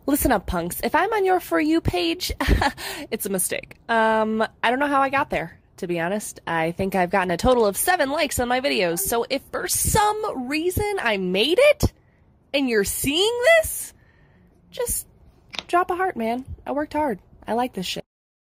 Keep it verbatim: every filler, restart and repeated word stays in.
Listen up, punks. If I'm on your For You page, it's a mistake. Um, I don't know how I got there, to be honest. I think I've gotten a total of seven likes on my videos, so if for some reason I made it, and you're seeing this, just drop a heart, man. I worked hard. I like this shit.